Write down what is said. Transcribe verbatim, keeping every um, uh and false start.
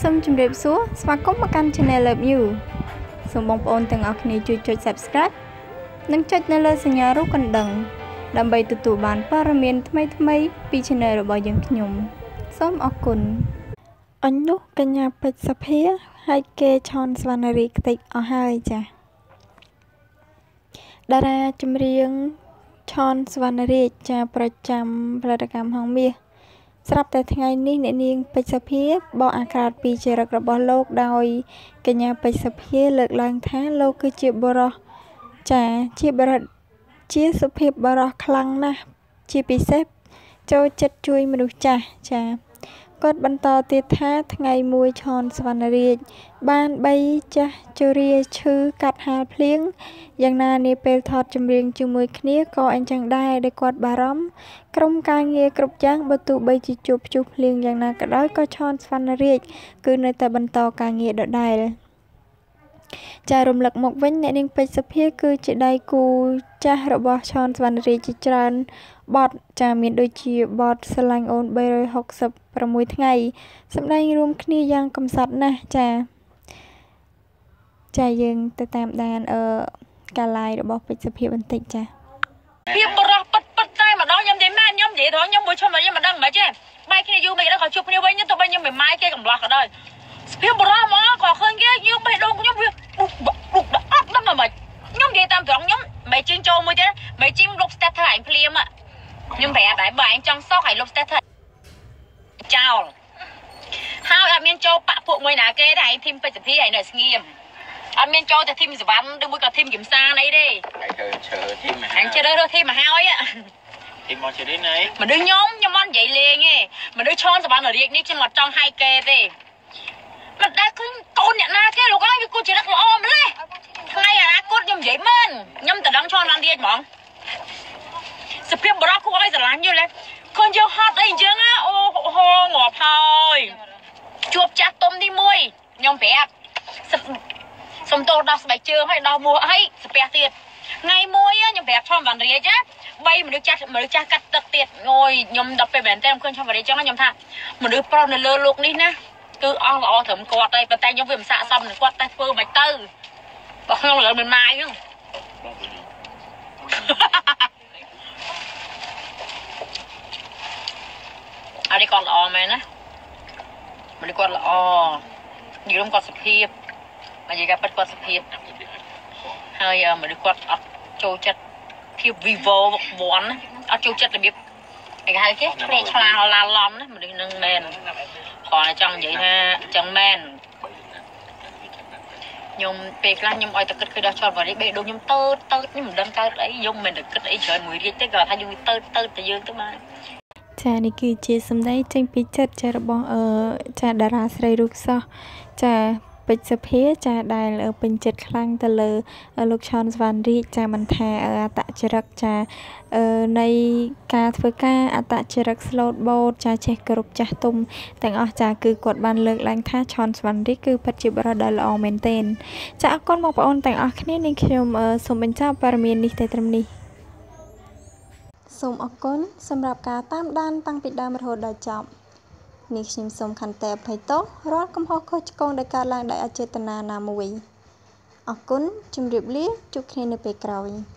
សូមជម្រាបសួរស្វាគមន៍មកកាន់ Channel Love You សូមបងប្អូនទាំងអស់គ្នាជួយចុច Subscribe និងចុចនៅលើសញ្ញារូបកណ្ដឹងដើម្បីទទួលបានព័ត៌មានថ្មីៗពី Channel របស់យើងខ្ញុំសូមអរគុណអញនោះកញ្ញាពេជ្រសុភាហើយគេឆនសវណ្ណរីខ្ទេចអស់ហើយចា៎តារាចម្រៀងឆនសវណ្ណរាជចាប្រចាំផលិតកម្មហងមាសស្រាប់តែថ្ងៃនេះអ្នកនាងពេជ្រសុភាបកអាក្រាតពីចរិតរបស់លោកដោយកញ្ញាពេជ្រសុភាលើកឡើងថាលោកគឺជាបុរសចាជាបុរសជាសុភាពបុរសខ្លាំងណាស់ជាពិសេសចូលចិត្តជួយមនុស្សចាស់ចាគាត់បន្តទៀតថាថ្ងៃមួយឆនសវណ្ណរាជបានបីចាស់ជរាឈឺកាត់ហាលភ្លៀងយ៉ាងណានាពេលថតចម្រៀងជាមួយគ្នាក៏អញ្ចឹងដែរដែលគាត់បារម្ភក្រុមការងារគ្រប់យ៉ាងបើទោះបីជាជួបព្យុះភ្លៀងយ៉ាងណាក៏ដោយក៏ឆនសវណ្ណរាជគឺនៅតែបន្តការងារដដែលចារំលឹកមកវិញអ្នកនាងពេជ្រសុភាគឺជាដៃគូចាស់របស់ឆនសវណ្ណរាជជាច្រើនបទចាមានដូចជាបទស្រឡាញ់អូនបីរយហុកសិបប្រាំមួយថ្ងៃសម្ដែងរួមគ្នាយ៉ាងកំសត់ណាស់ចាចាយើងទៅតាមដានអឺការ live របស់ពេជ្រសុភាបន្តិចចាភាពបរោះប៉ិតប៉ិតតែម្ដងខ្ញុំនិយាយមែនខ្ញុំនិយាយត្រង់ខ្ញុំមួយឈុំខ្ញុំមិនដឹងមិនទេបែកគ្នាយូរមិនដឹងក៏ជួបគ្នាវិញទៅវិញខ្ញុំមិនម៉ាយគេកំឡោះក៏ដោយភាពបរោះហ្មងក៏ឃើញគេយើងបេះដូងខ្ញុំវាបុកបុកអត់ដឹងមិនខ្ញុំនិយាយតាមត្រង់ខ្ញុំមិនជិះចូលមួយទេមិនជិះលុប status ឯងភ្លាមខ្ញុំប្រាប់ដែរបើឯងចង់សោកឲ្យលុប status ចោលហើយអត់មានចូលបាក់ពួកមួយណាគេតែឯងធីមពេជ្រសុភាឯងនៅស្ងៀមអត់មានចូលតែធីមសវណ្ណឬមួយក៏ធីមគឹមសានអីទេឯងធ្វើឈើធីមអញជិះរើសធីមមកហើយធីមមកជិះនេះណែមនុស្សខ្ញុំខ្ញុំអត់និយាយលេងទេមនុស្សឆនសវណ្ណរាជនេះខ្ញុំអត់ចង់ហាយគេទេមិនដែលឃើញកូនអ្នកណាគេលោកអើយវាគួរជាrấtល្អម្ល៉េះថ្ងៃអនាគតខ្ញុំនិយាយមែនខ្ញុំតដឹងឆនសវណ្ណរាជហ្មងសភាពបរោះគួរឲ្យស្រឡាញ់យល់ទេឃើញយើងហត់អីអញ្ចឹងអូហូងាប់ហើយជួបចាស់ទុំទីមួយខ្ញុំប្រាប់សុំទោសដោះស្បែកជើងឲ្យដោះមួកឲ្យស្ពះទៀតថ្ងៃមួយខ្ញុំប្រាប់ឆនសវណ្ណរាជណាបីមនុស្សចាស់មនុស្សចាស់កាត់ទឹកទៀតអូយខ្ញុំដល់ពេលមែនតើខ្ញុំឃើញឆនសវណ្ណរាជអញ្ចឹងខ្ញុំថាមនុស្សប្រុសនៅលើโลกនេះណាគឺអស់ល្អត្រឹមគាត់ទេប៉ុន្តែខ្ញុំវាមិនស័ក្តិសមនឹងគាត់តែធ្វើមិនទៅបើខ្ញុំលើមិនម៉ាយហ្នឹងអរិគាត់ល្អមែនណាមនុស្សគាត់ល្អនិយាយគាត់សុភាពនិយាយគាត់ពិតគាត់សុភាពហើយមនុស្សគាត់អត់ចូលចិត្តភាព vivo វ័នអត់ចូលចិត្តរបៀបគេហៅគេភ្នែកឆ្លាឡាឡំណាមនុស្សនឹងមែនគាត់ចង់និយាយថាអញ្ចឹងមែនខ្ញុំពេលខ្លះខ្ញុំឲ្យតែគិតគឺដល់ឆនវរីបេះដូងខ្ញុំតើតើខ្ញុំមិនដឹងតើអីខ្ញុំមិនដឹងគិតអីច្រើនមួយរៀបទេគាត់ថាយើងទៅទៅតែយើងទៅបានចានេះគឺជាសម្ដីចេញពីចិត្តចារបស់អឺចាតារាស្រីរូបសោះចាពេជ្រសុភាចាដែលពេញចិត្តខ្លាំងទៅលើលោកឆនសវណ្ណរាជចាមិនថាអត្តចរិតចាអឺនៃការធ្វើការអត្តចរិតស្លូតបូតចាចេះគោរពចាស់ទុំទាំងអស់ចាគឺគាត់បានលើកឡើងថាឆនសវណ្ណរាជគឺពិតជាបរិសុទ្ធដែលល្អមែនទែនចាអរគុណបងប្អូនទាំងអស់គ្នានេះខ្ញុំសូមបញ្ចប់ព័ត៌មាននេះតែត្រឹមនេះសូមអរគុណសម្រាប់ការតាមដានតាំងពីដើមរហូតដល់ចប់នេះខ្ញុំសូមខន្តីអភ័យទោសរាល់កំហុសខុសឆ្គងដែលកើតឡើងដោយអចេតនាណាមួយអរគុណជម្រាបលាជួបគ្នានៅពេលក្រោយ